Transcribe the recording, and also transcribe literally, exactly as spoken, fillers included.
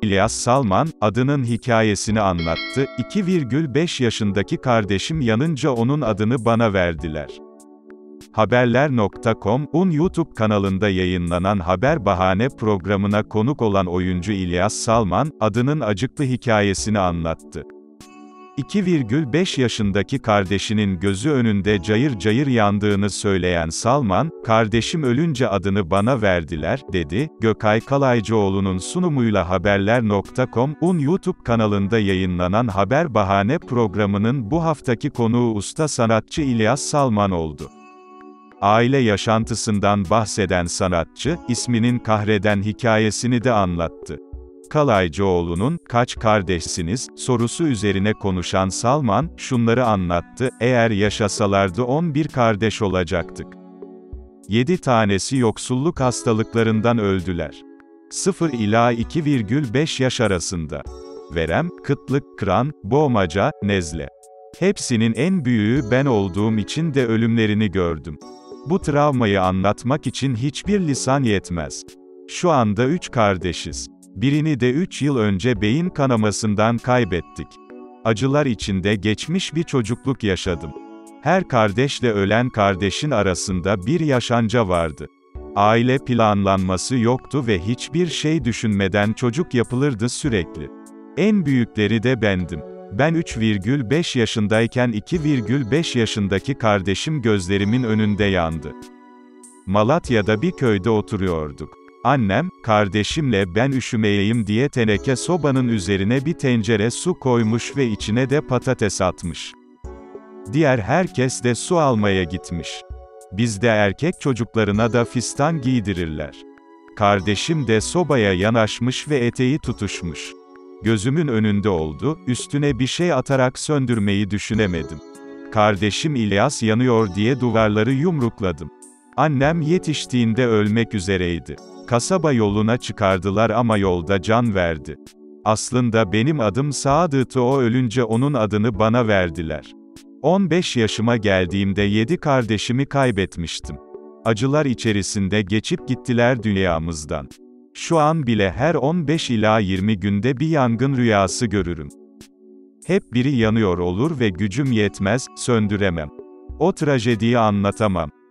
İlyas Salman, adının hikayesini anlattı. iki virgül beş yaşındaki kardeşim yanınca onun adını bana verdiler. Haberler nokta com'un YouTube kanalında yayınlanan Haber Bahane programına konuk olan oyuncu İlyas Salman, adının acıklı hikayesini anlattı. iki virgül beş yaşındaki kardeşinin gözü önünde cayır cayır yandığını söyleyen Salman, "Kardeşim ölünce adını bana verdiler," dedi. Gökay Kalaycıoğlu'nun sunumuyla Haberler nokta com'un YouTube kanalında yayınlanan Haber Bahane programının bu haftaki konuğu usta sanatçı İlyas Salman oldu. Aile yaşantısından bahseden sanatçı, isminin kahreden hikayesini de anlattı. Kalaycıoğlu'nun, "Kaç kardeşsiniz?" sorusu üzerine konuşan Salman, şunları anlattı: "Eğer yaşasalardı on bir kardeş olacaktık. yedi tanesi yoksulluk hastalıklarından öldüler. sıfır ila iki virgül beş yaş arasında. Verem, kıtlık, kran, boğmaca, nezle. Hepsinin en büyüğü ben olduğum için de ölümlerini gördüm. Bu travmayı anlatmak için hiçbir lisan yetmez. Şu anda üç kardeşiz. Birini de üç yıl önce beyin kanamasından kaybettik. Acılar içinde geçmiş bir çocukluk yaşadım. Her kardeşle ölen kardeşin arasında bir yaşanca vardı. Aile planlanması yoktu ve hiçbir şey düşünmeden çocuk yapılırdı sürekli. En büyükleri de bendim. Ben üç virgül beş yaşındayken iki virgül beş yaşındaki kardeşim gözlerimin önünde yandı. Malatya'da bir köyde oturuyorduk. Annem, kardeşimle ben üşümeyeyim diye teneke sobanın üzerine bir tencere su koymuş ve içine de patates atmış. Diğer herkes de su almaya gitmiş. Bizde erkek çocuklarına da fistan giydirirler. Kardeşim de sobaya yanaşmış ve eteği tutuşmuş. Gözümün önünde oldu, üstüne bir şey atarak söndürmeyi düşünemedim. Kardeşim İlyas yanıyor diye duvarları yumrukladım. Annem yetiştiğinde ölmek üzereydi. Kasaba yoluna çıkardılar ama yolda can verdi. Aslında benim adım Sadık'tı, o ölünce onun adını bana verdiler. on beş yaşıma geldiğimde yedi kardeşimi kaybetmiştim. Acılar içerisinde geçip gittiler dünyamızdan. Şu an bile her on beş ila yirmi günde bir yangın rüyası görürüm. Hep biri yanıyor olur ve gücüm yetmez, söndüremem. O trajediyi anlatamam.